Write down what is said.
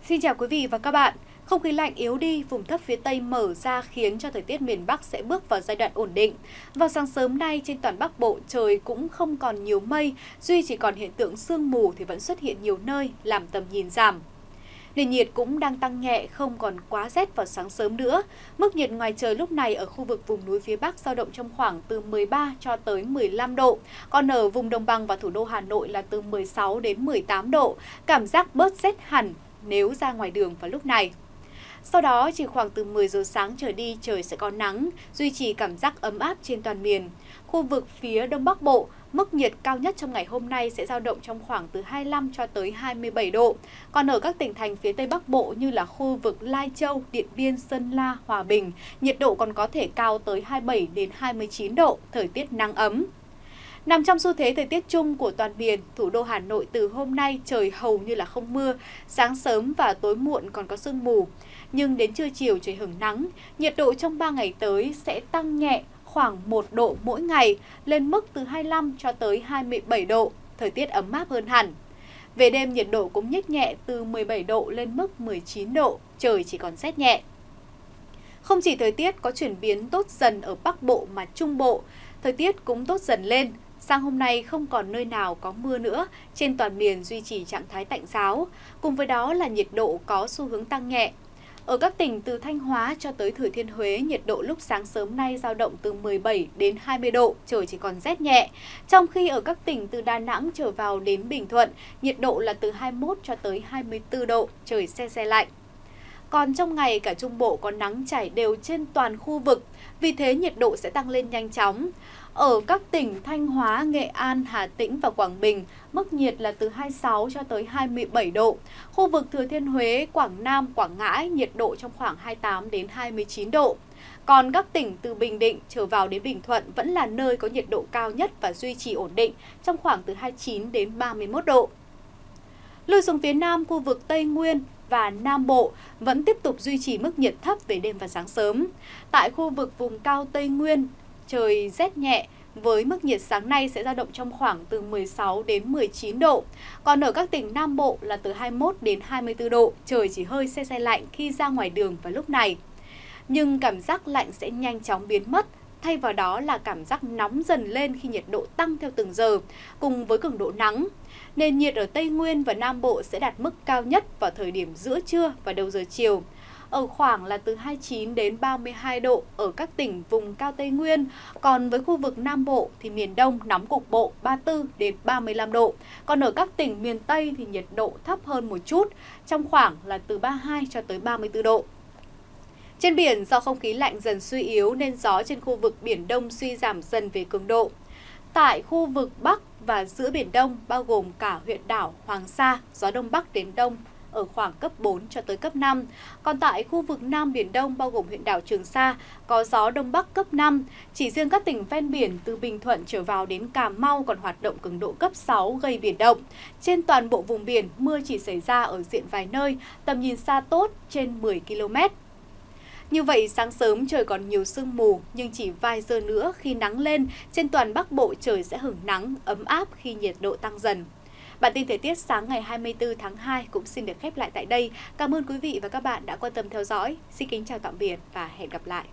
Xin chào quý vị và các bạn. Không khí lạnh yếu đi, vùng thấp phía Tây mở ra khiến cho thời tiết miền Bắc sẽ bước vào giai đoạn ổn định. Vào sáng sớm nay trên toàn Bắc Bộ trời cũng không còn nhiều mây, duy chỉ còn hiện tượng sương mù thì vẫn xuất hiện nhiều nơi làm tầm nhìn giảm. Nền nhiệt cũng đang tăng nhẹ, không còn quá rét vào sáng sớm nữa. Mức nhiệt ngoài trời lúc này ở khu vực vùng núi phía Bắc dao động trong khoảng từ 13 cho tới 15 độ. Còn ở vùng đồng bằng và thủ đô Hà Nội là từ 16 đến 18 độ. Cảm giác bớt rét hẳn nếu ra ngoài đường vào lúc này. Sau đó, chỉ khoảng từ 10 giờ sáng trở đi, trời sẽ có nắng, duy trì cảm giác ấm áp trên toàn miền. Khu vực phía Đông Bắc Bộ, mức nhiệt cao nhất trong ngày hôm nay sẽ dao động trong khoảng từ 25 cho tới 27 độ. Còn ở các tỉnh thành phía Tây Bắc Bộ như là khu vực Lai Châu, Điện Biên, Sơn La, Hòa Bình, nhiệt độ còn có thể cao tới 27 đến 29 độ, thời tiết nắng ấm. Nằm trong xu thế thời tiết chung của toàn miền, thủ đô Hà Nội từ hôm nay trời hầu như là không mưa, sáng sớm và tối muộn còn có sương mù. Nhưng đến trưa chiều trời hửng nắng, nhiệt độ trong 3 ngày tới sẽ tăng nhẹ khoảng 1 độ mỗi ngày, lên mức từ 25 cho tới 27 độ, thời tiết ấm áp hơn hẳn. Về đêm nhiệt độ cũng nhích nhẹ từ 17 độ lên mức 19 độ, trời chỉ còn rét nhẹ. Không chỉ thời tiết có chuyển biến tốt dần ở Bắc Bộ mà Trung Bộ, thời tiết cũng tốt dần lên. Sang hôm nay không còn nơi nào có mưa nữa, trên toàn miền duy trì trạng thái tạnh giáo. Cùng với đó là nhiệt độ có xu hướng tăng nhẹ. Ở các tỉnh từ Thanh Hóa cho tới Thừa Thiên Huế, nhiệt độ lúc sáng sớm nay dao động từ 17 đến 20 độ, trời chỉ còn rét nhẹ. Trong khi ở các tỉnh từ Đà Nẵng trở vào đến Bình Thuận, nhiệt độ là từ 21 cho tới 24 độ, trời se lạnh. Còn trong ngày cả Trung Bộ có nắng trải đều trên toàn khu vực, vì thế nhiệt độ sẽ tăng lên nhanh chóng. Ở các tỉnh Thanh Hóa, Nghệ An, Hà Tĩnh và Quảng Bình, mức nhiệt là từ 26 cho tới 27 độ. Khu vực Thừa Thiên Huế, Quảng Nam, Quảng Ngãi, nhiệt độ trong khoảng 28 đến 29 độ. Còn các tỉnh từ Bình Định trở vào đến Bình Thuận vẫn là nơi có nhiệt độ cao nhất và duy trì ổn định trong khoảng từ 29 đến 31 độ. Lui xuống phía Nam, khu vực Tây Nguyên và Nam Bộ vẫn tiếp tục duy trì mức nhiệt thấp về đêm và sáng sớm. Tại khu vực vùng cao Tây Nguyên, trời rét nhẹ với mức nhiệt sáng nay sẽ dao động trong khoảng từ 16 đến 19 độ. Còn ở các tỉnh Nam Bộ là từ 21 đến 24 độ, trời chỉ hơi se lạnh khi ra ngoài đường vào lúc này. Nhưng cảm giác lạnh sẽ nhanh chóng biến mất, thay vào đó là cảm giác nóng dần lên khi nhiệt độ tăng theo từng giờ, cùng với cường độ nắng. Nền nhiệt ở Tây Nguyên và Nam Bộ sẽ đạt mức cao nhất vào thời điểm giữa trưa và đầu giờ chiều, ở khoảng là từ 29 đến 32 độ ở các tỉnh vùng cao Tây Nguyên. Còn với khu vực Nam Bộ thì miền Đông nóng cục bộ 34 đến 35 độ. Còn ở các tỉnh miền Tây thì nhiệt độ thấp hơn một chút, trong khoảng là từ 32 cho tới 34 độ. Trên biển, do không khí lạnh dần suy yếu nên gió trên khu vực Biển Đông suy giảm dần về cường độ. Tại khu vực Bắc và giữa Biển Đông, bao gồm cả huyện đảo Hoàng Sa, gió Đông Bắc đến Đông ở khoảng cấp 4 cho tới cấp 5. Còn tại khu vực Nam Biển Đông, bao gồm huyện đảo Trường Sa, có gió Đông Bắc cấp 5. Chỉ riêng các tỉnh ven biển từ Bình Thuận trở vào đến Cà Mau còn hoạt động cường độ cấp 6 gây biển động. Trên toàn bộ vùng biển, mưa chỉ xảy ra ở diện vài nơi, tầm nhìn xa tốt trên 10 km. Như vậy, sáng sớm trời còn nhiều sương mù, nhưng chỉ vài giờ nữa khi nắng lên, trên toàn Bắc Bộ trời sẽ hửng nắng, ấm áp khi nhiệt độ tăng dần. Bản tin thời tiết sáng ngày 24 tháng 2 cũng xin được khép lại tại đây. Cảm ơn quý vị và các bạn đã quan tâm theo dõi. Xin kính chào tạm biệt và hẹn gặp lại.